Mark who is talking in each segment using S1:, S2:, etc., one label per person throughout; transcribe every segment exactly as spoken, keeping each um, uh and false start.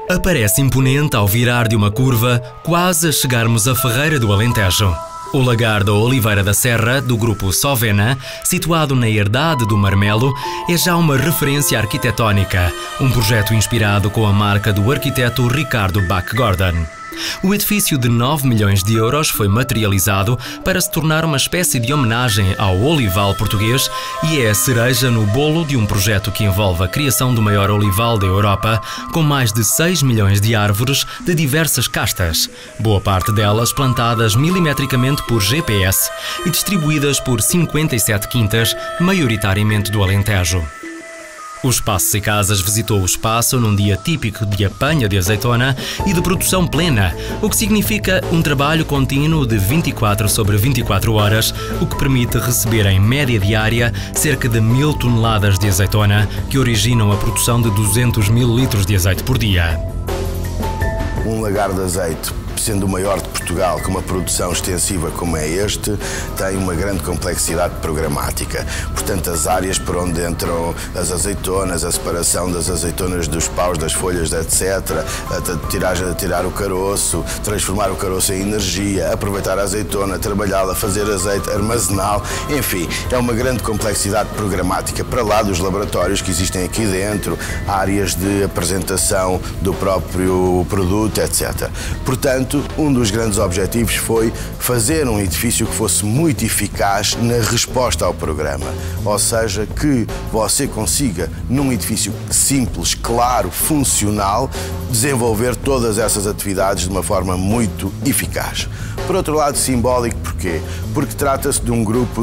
S1: Aparece imponente ao virar de uma curva, quase a chegarmos à Ferreira do Alentejo. O Lagar da Oliveira da Serra, do grupo Sovena, situado na Herdade do Marmelo, é já uma referência arquitetónica, um projeto inspirado com a marca do arquiteto Ricardo Bach Gordon. O edifício de nove milhões de euros foi materializado para se tornar uma espécie de homenagem ao olival português e é a cereja no bolo de um projeto que envolve a criação do maior olival da Europa, com mais de seis milhões de árvores de diversas castas, boa parte delas plantadas milimetricamente por G P S e distribuídas por cinquenta e sete quintas, maioritariamente do Alentejo. O Espaços e Casas visitou o espaço num dia típico de apanha de azeitona e de produção plena, o que significa um trabalho contínuo de vinte e quatro sobre vinte e quatro horas, o que permite receber em média diária cerca de mil toneladas de azeitona, que originam a produção de duzentos mil litros de azeite por dia.
S2: Um lagar de azeite, sendo o maior de Portugal, com uma produção extensiva como é este, tem uma grande complexidade programática. Portanto, as áreas por onde entram as azeitonas, a separação das azeitonas dos paus, das folhas, etcétera, a tirar, a tirar o caroço, transformar o caroço em energia, aproveitar a azeitona, trabalhá-la, fazer azeite, armazená-lo, enfim, é uma grande complexidade programática para lá dos laboratórios que existem aqui dentro, áreas de apresentação do próprio produto, etcétera. Portanto, um dos grandes objetivos foi fazer um edifício que fosse muito eficaz na resposta ao programa. Ou seja, que você consiga, num edifício simples, claro, funcional, desenvolver todas essas atividades de uma forma muito eficaz. Por outro lado, simbólico, porquê? Porque trata-se de um grupo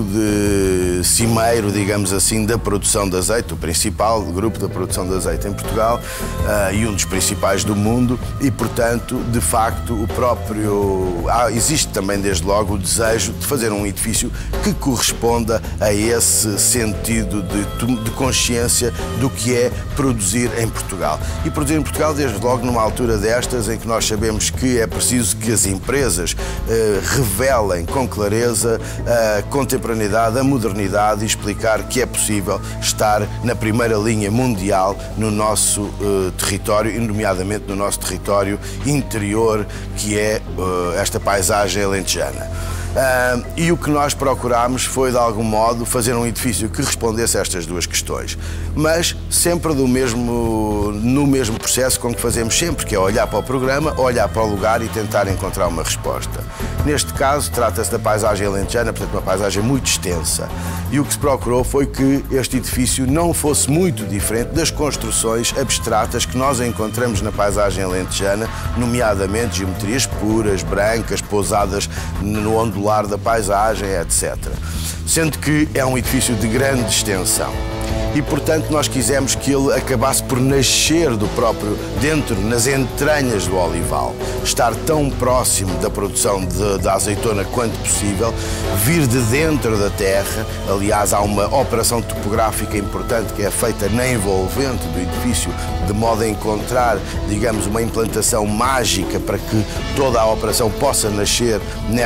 S2: de cimeiro, digamos assim, da produção de azeite, o principal grupo da produção de azeite em Portugal uh, e um dos principais do mundo e, portanto, de facto, o próprio... Ah, existe também, desde logo, o desejo de fazer um edifício que corresponda a esse sentido de, de consciência do que é produzir em Portugal. E produzir em Portugal, desde logo, numa altura destas, em que nós sabemos que é preciso que as empresas Uh, revelem com clareza a contemporaneidade, a modernidade e explicar que é possível estar na primeira linha mundial no nosso uh, território, e nomeadamente no nosso território interior, que é uh, esta paisagem alentejana. Uh, e o que nós procurámos foi, de algum modo, fazer um edifício que respondesse a estas duas questões, mas sempre do mesmo, no mesmo processo com que fazemos sempre, que é olhar para o programa, olhar para o lugar e tentar encontrar uma resposta. Neste caso, trata-se da paisagem alentejana, portanto, uma paisagem muito extensa. E o que se procurou foi que este edifício não fosse muito diferente das construções abstratas que nós encontramos na paisagem alentejana, nomeadamente geometrias puras, brancas, pousadas no ondular da paisagem, etcétera. Sendo que é um edifício de grande extensão. E, portanto, nós quisemos que ele acabasse por nascer do próprio, dentro, nas entranhas do olival. Estar tão próximo da produção de, da azeitona quanto possível, vir de dentro da terra. Aliás, há uma operação topográfica importante que é feita na envolvente do edifício, de modo a encontrar, digamos, uma implantação mágica para que toda a operação possa nascer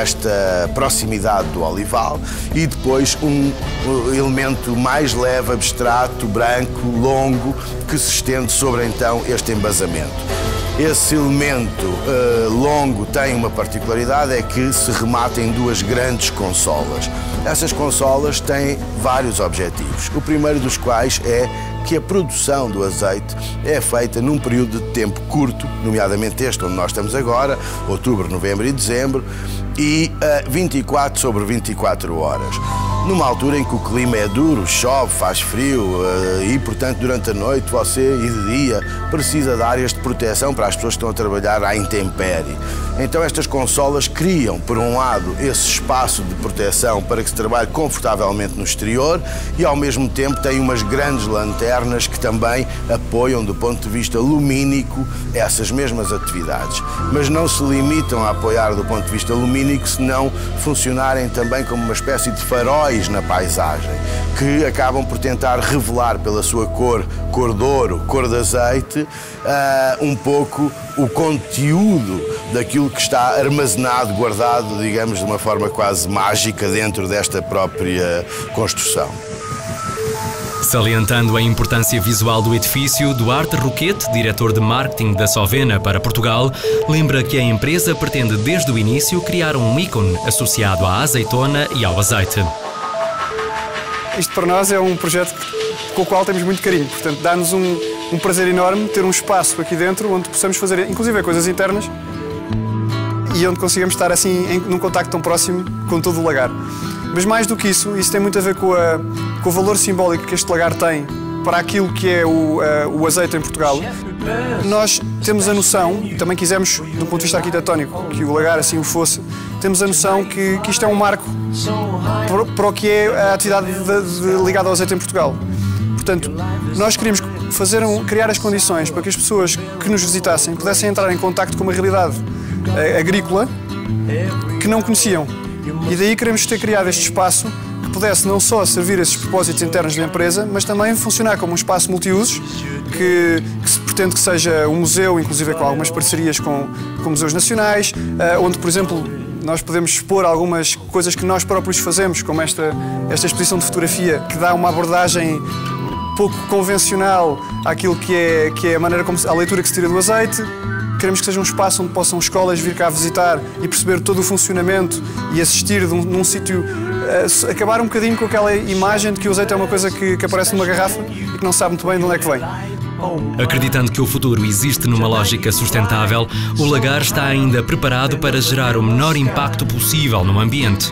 S2: nesta proximidade do olival. E depois um, um elemento mais leve, abstrato, branco, longo, que se estende sobre então este embasamento. Esse elemento uh, longo tem uma particularidade, é que se remata em duas grandes consolas. Essas consolas têm vários objetivos, o primeiro dos quais é que a produção do azeite é feita num período de tempo curto, nomeadamente este onde nós estamos agora, outubro, novembro e dezembro, e uh, vinte e quatro sobre vinte e quatro horas. Numa altura em que o clima é duro, chove, faz frio uh, e, portanto, durante a noite você e de dia precisa de áreas de proteção para as pessoas que estão a trabalhar à intempérie. Então estas consolas criam, por um lado, esse espaço de proteção para que se trabalhe confortavelmente no exterior e, ao mesmo tempo, tem umas grandes lanternas que também apoiam, do ponto de vista lumínico, essas mesmas atividades. Mas não se limitam a apoiar do ponto de vista lumínico, se não funcionarem também como uma espécie de faróis na paisagem, que acabam por tentar revelar pela sua cor, cor de ouro, cor de azeite, uh, um pouco o conteúdo daquilo que está armazenado, guardado, digamos, de uma forma quase mágica dentro desta própria construção.
S1: Salientando a importância visual do edifício, Duarte Roquete, diretor de marketing da Sovena para Portugal, lembra que a empresa pretende desde o início criar um ícone associado à azeitona e ao azeite.
S3: Isto para nós é um projeto com o qual temos muito carinho, portanto dá-nos um, um prazer enorme ter um espaço aqui dentro onde possamos fazer inclusive coisas internas e onde consigamos estar assim em, num contacto tão próximo com todo o lagar. Mas mais do que isso, isso tem muito a ver com, a, com o valor simbólico que este lagar tem para aquilo que é o, a, o azeite em Portugal. Nós temos a noção, e também quisemos, do ponto de vista arquitetónico, que o lagar assim o fosse, temos a noção que, que isto é um marco para, para o que é a atividade de, de, ligada ao azeite em Portugal. Portanto, nós queríamos fazer um, criar as condições para que as pessoas que nos visitassem pudessem entrar em contacto com uma realidade a, agrícola que não conheciam. E daí queremos ter criado este espaço que pudesse não só servir esses propósitos internos da empresa, mas também funcionar como um espaço multiusos, que, que se pretende que seja um museu, inclusive com algumas parcerias com, com museus nacionais, onde, por exemplo, nós podemos expor algumas coisas que nós próprios fazemos, como esta, esta exposição de fotografia, que dá uma abordagem pouco convencional àquilo que é, que é a maneira como a leitura que se tira do azeite. Queremos que seja um espaço onde possam escolas vir cá visitar e perceber todo o funcionamento e assistir de um, num sítio, uh, acabar um bocadinho com aquela imagem de que o azeite é uma coisa que, que aparece numa garrafa e que não sabe muito bem de onde é que vem.
S1: Acreditando que o futuro existe numa lógica sustentável, o lagar está ainda preparado para gerar o menor impacto possível no ambiente.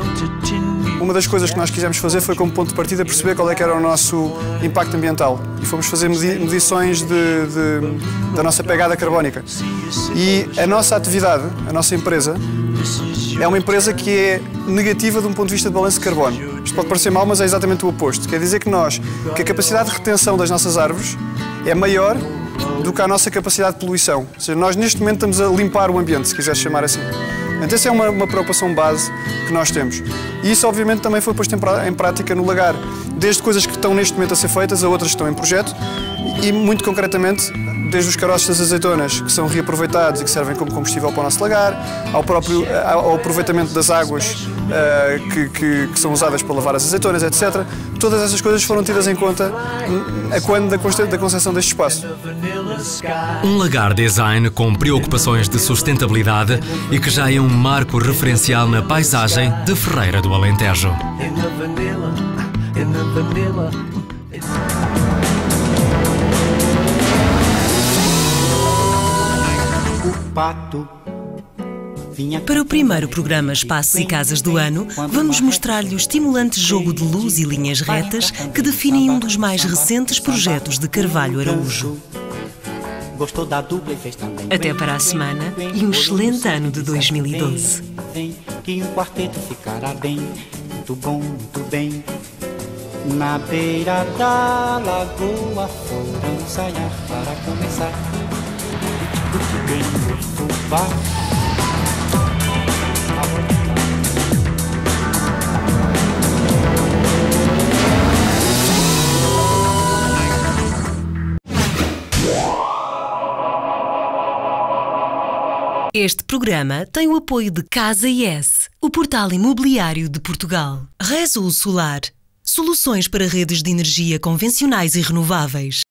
S3: Uma das coisas que nós quisemos fazer foi, como ponto de partida, perceber qual é que era o nosso impacto ambiental e fomos fazer medi medições de, de, da nossa pegada carbónica. E a nossa atividade, a nossa empresa, é uma empresa que é negativa de um ponto de vista de balanço de carbono. Isto pode parecer mal, mas é exatamente o oposto. Quer dizer que nós, que a capacidade de retenção das nossas árvores é maior do que a nossa capacidade de poluição. Ou seja, nós neste momento estamos a limpar o ambiente, se quiseres chamar assim. Então essa é uma, uma preocupação base que nós temos. E isso obviamente também foi posto em, pra, em prática no lagar, desde coisas que estão neste momento a ser feitas a outras que estão em projeto e muito concretamente desde os caroços das azeitonas que são reaproveitados e que servem como combustível para o nosso lagar, ao próprio ao aproveitamento das águas uh, que, que, que são usadas para lavar as azeitonas, etcétera. Todas essas coisas foram tidas em conta a quando da, da concepção deste espaço.
S1: Um lagar design com preocupações de sustentabilidade e que já é um marco referencial na paisagem de Ferreira do Alentejo.
S4: Para o primeiro programa Espaços e Casas do ano, vamos mostrar-lhe o estimulante jogo de luz e linhas retas que definem um dos mais recentes projetos de Carvalho Araújo. Até para a semana e um excelente ano de dois mil e doze.
S5: Que um quarteto ficará bem, muito bom, muito bem. Na beira da lagoa foram ensaiar para começar. Muito bem, muito vá.
S4: Este programa tem o apoio de Casa I S, o portal imobiliário de Portugal. Resul Solar, soluções para redes de energia convencionais e renováveis.